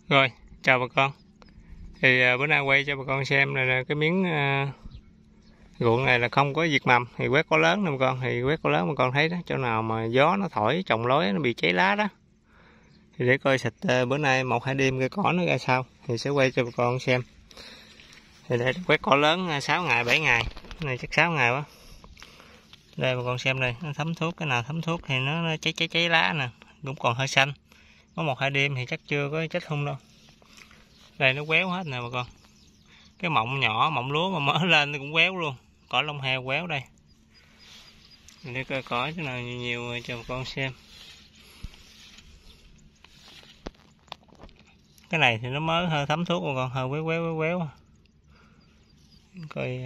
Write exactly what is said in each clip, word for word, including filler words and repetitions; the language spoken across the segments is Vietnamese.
Rồi, chào bà con. Thì à, bữa nay quay cho bà con xem là, là cái miếng à, ruộng này là không có diệt mầm, thì quét cỏ lớn nè bà con, thì quét cỏ lớn bà con thấy đó, chỗ nào mà gió nó thổi trồng lối nó bị cháy lá đó. Thì để coi xịt à, bữa nay một hai đêm cây cỏ nó ra sao thì sẽ quay cho bà con xem. Thì để quét cỏ lớn à, sáu ngày bảy ngày, cái này chắc sáu ngày quá. Đây bà con xem đây, nó thấm thuốc, cái nào thấm thuốc thì nó, nó cháy cháy cháy lá nè, cũng còn hơi xanh. Có một hai đêm thì chắc chưa có chết hung đâu. Đây nó quéo hết nè bà con. Cái mọng nhỏ, mọng lúa mà mở lên nó cũng quéo luôn. Cỏ lông heo quéo đây. Để coi cỏ chỗ nào nhiều, nhiều cho bà con xem. Cái này thì nó mới hơi thấm thuốc bà con, hơi quéo quéo quéo quéo. Coi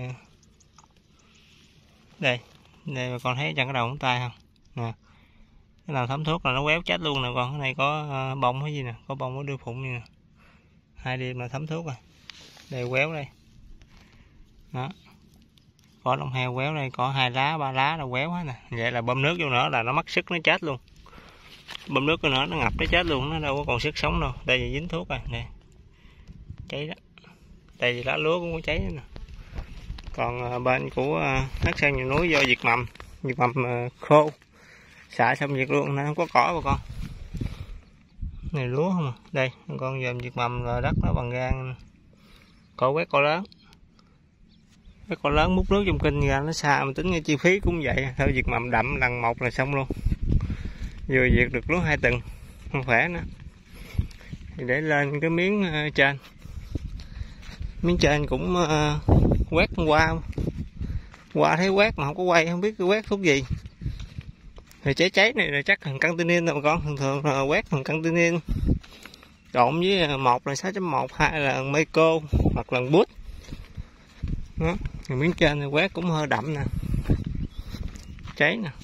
đây, đây bà con thấy trong cái đầu ngón tay không? Nè. Cái nào thấm thuốc là nó quéo chết luôn nè con. Cái này có bông hay gì nè, có bông có đưa phụng như nè. Hai đêm là thấm thuốc rồi. Đây quéo đây. Đó. Có lông heo quéo đây, có hai lá ba lá là quéo hết nè. Vậy là bơm nước vô nữa là nó mất sức nó chết luôn. Bơm nước vô nữa nó ngập nó chết luôn, nó đâu có còn sức sống đâu. Đây là dính thuốc rồi nè. Cháy đó. Đây là lá lúa cũng có cháy nè. Còn bên của Hắc Sơn Nhiều Núi do diệt mầm, diệt mầm khô. Xả xong diệt luôn, nó không có cỏ bà con. Này lúa không à. Đây, con dòm diệt mầm rồi đất nó bằng gan. Cỏ quét cỏ lớn. Cái con lớn múc nước trong kinh ra nó xa mà tính cái chi phí cũng vậy thôi, diệt mầm đậm lần một là xong luôn, vừa diệt được lúa hai tuần không khỏe nữa. Thì để lên cái miếng uh, trên miếng trên cũng uh, quét qua qua thấy quét mà không có quay, không biết cái quét thuốc gì. Thì cháy cháy này là chắc thằng căng tin nè bà con, thường thường là quét thằng căng tin trộn với một là sáu chấm một, hai là Meco hoặc là bút đó. Miếng trên này quét cũng hơi đậm nè, cháy nè.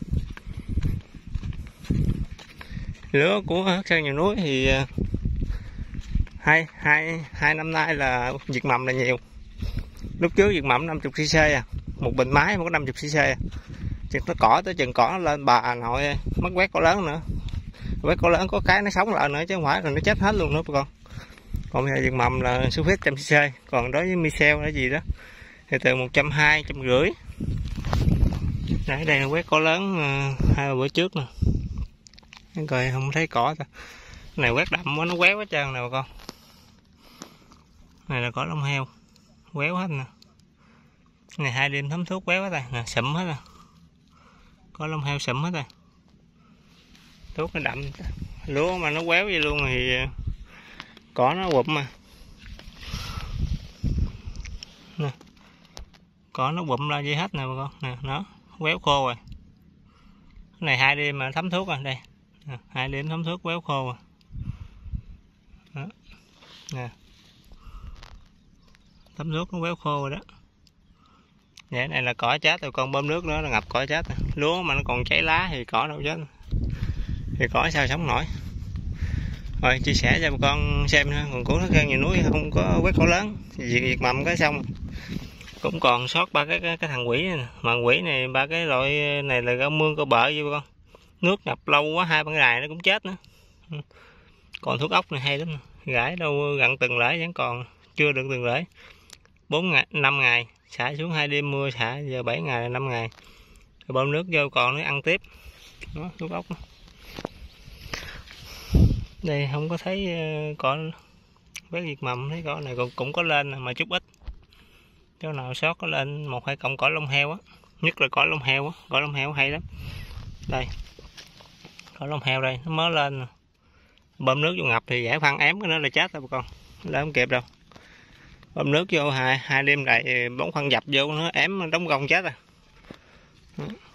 Lúa của Hắc Sơn Nhiều Núi thì hai hai hai năm nay là diệt mầm là nhiều. Lúc trước diệt mầm năm mươi xê xê à, một bình máy mà có năm mươi xê xê à. Chừng nó cỏ tới chừng cỏ lên bà nội mất quét cỏ lớn nữa, quét cỏ lớn có cái nó sống lại nữa chứ không phải là nó chết hết luôn nữa bà con. Còn bây giờ diệt mầm là số phép một trăm xê xê, còn đối với Michel là gì đó thì từ một trăm hai mươi, một trăm rưỡi. Đây, đây là quét cỏ lớn uh, hai bữa trước nè. Coi không thấy cỏ ta. Cái này quét đậm quá nó quéo hết trơn nè bà con. Này là cỏ lông heo quéo hết nè. Cái này hai đêm thấm thuốc quéo hết rồi nè, sụm hết rồi. Cỏ lông heo sụm hết rồi. Thuốc nó đậm. Lúa mà nó quéo vậy luôn thì cỏ nó quụm mà. Nè. Cỏ nó bụm ra dây hết nè bà con, nè nó quéo khô rồi. Cái này hai đêm mà thấm thuốc rồi đây. Nè, hai đêm thấm thuốc quéo khô rồi. Đó. Nè. Thấm thuốc nó quéo khô rồi đó. Vậy này là cỏ chết rồi, con bơm nước nữa là ngập cỏ chết. Nè. Lúa mà nó còn cháy lá thì cỏ đâu chết. Thì cỏ sao sống nổi. Rồi chia sẻ cho bà con xem ha, còn của Hắc Sơn Nhiều Núi không có quét cỏ lớn, diệt diệt mầm cái xong. Cũng còn sót ba cái, cái cái thằng quỷ này. Mà quỷ này ba cái loại này là rau mương, cỏ bợ vậy con, nước ngập lâu quá hai ba cái đài nó cũng chết nữa. Còn thuốc ốc này hay lắm, gãi đâu gần từng rễ vẫn còn, chưa được từng rễ. Bốn ngày năm ngày xả xuống, hai đêm mưa xả, giờ bảy ngày là năm ngày rồi bơm nước vô còn nó ăn tiếp. Đó, thuốc ốc đó. Đây không có thấy cỏ quét diệt mầm, thấy cỏ này cũng, cũng có lên mà chút ít. Chỗ nào sót có lên một hai cọng cỏ lông heo á, nhất là cỏ lông heo á, cỏ lông heo hay lắm. Đây cỏ lông heo đây nó mới lên, bơm nước vô ngập thì giải phân ém cái nó là chết rồi bà con, nó không kịp đâu. Bơm nước vô hai hai đêm lại bóng phân dập vô nó ém đóng gông chết rồi. Đó.